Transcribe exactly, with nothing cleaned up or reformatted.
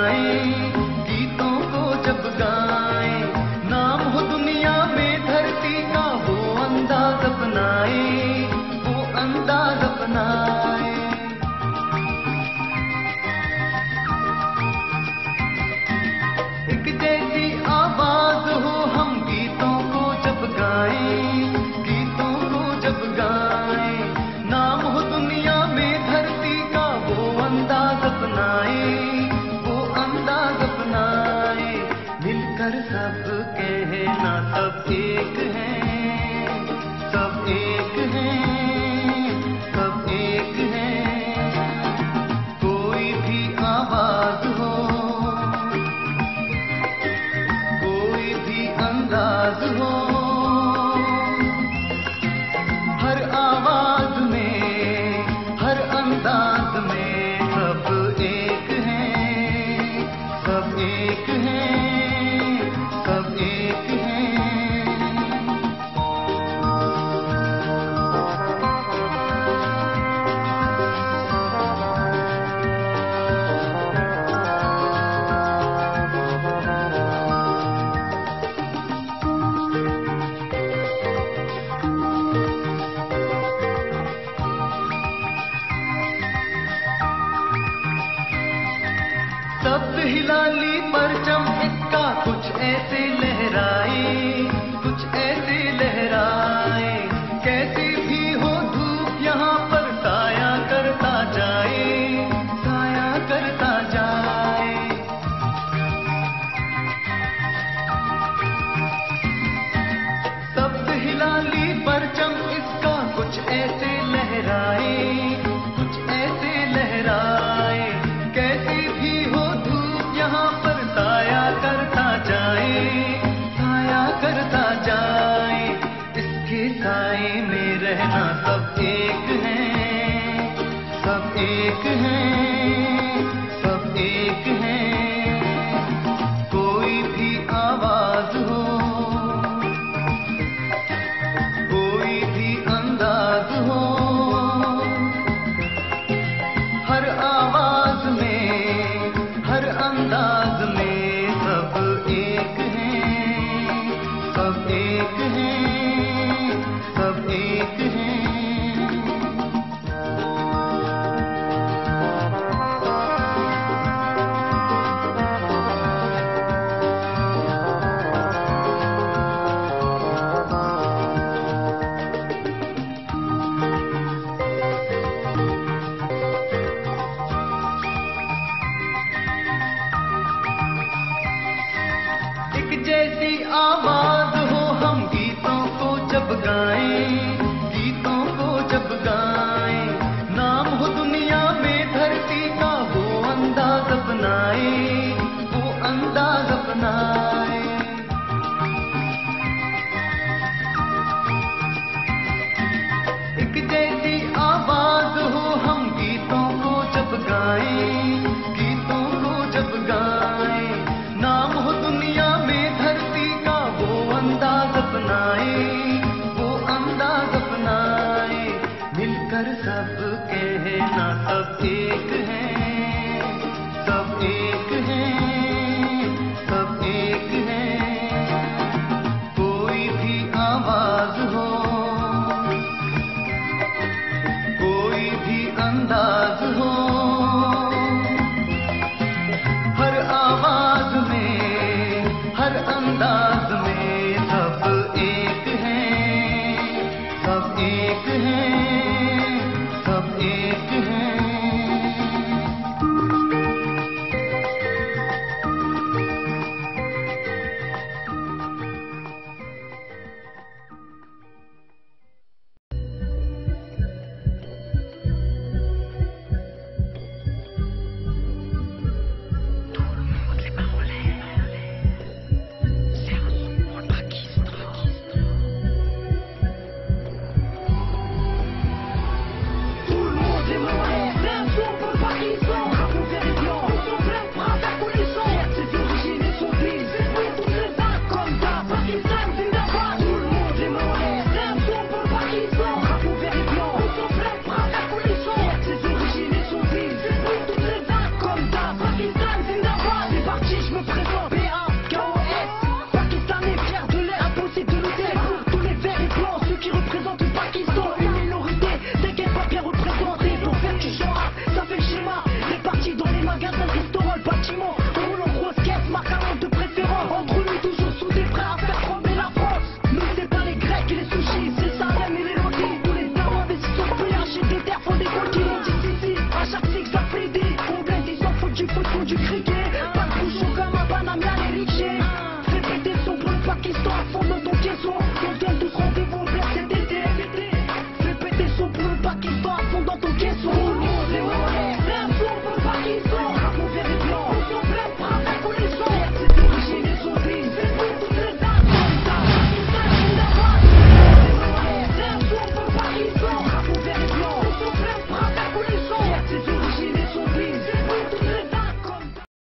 गाएं, गीतों को जब गाएं, नाम हो दुनिया में धरती का, वो अंदाज अपनाए, वो अंदाज अपनाए। एक जैसी आवाज हो हम गीतों को जब गाएं, गीतों को जब गाएं, नाम हो दुनिया में धरती का, वो अंदाज अपनाए, वो अंदाज अपनाए। मिलकर सब कहना सब एक हैं, सब एक हैं, सब एक हैं। कोई भी आवाज हो, कोई भी अंदाज हो, हर आवाज में, हर अंदाज में सब एक हैं, सब एक हैं, सब एक हैं। शब्द हिलाली परचम इसका कुछ ऐसे लहराए, कुछ ऐसे लहराए। कैसे भी हो धूप यहाँ पर साया करता जाए, साया करता जाए। शब्द हिलाली परचम इसका कुछ ऐसे लहराए, कुछ ऐसे लहराए। कैसे भी हो यहाँ पर साया करता जाए, साया करता जाए। इसके साए में रहना सब एक हैं, सब एक हैं, सब एक हैं। कोई भी आवाज हो, कोई भी अंदाज हो, हर आवाज में, हर अंदाज में सब एक हैं, सब एक हैं, सब एक हैं। जैसी आवाज हो हम गीतों को जब गाएं, गीतों को जब गाएं, नाम हो दुनिया में धरती का, वो अंदाज अपनाए, वो अंदाज अपनाए। एक जैसी आवाज हो हम गीतों को जब गाएं, गीतों को जब गाएं, नाम हो दुनिया में धरती का, वो Start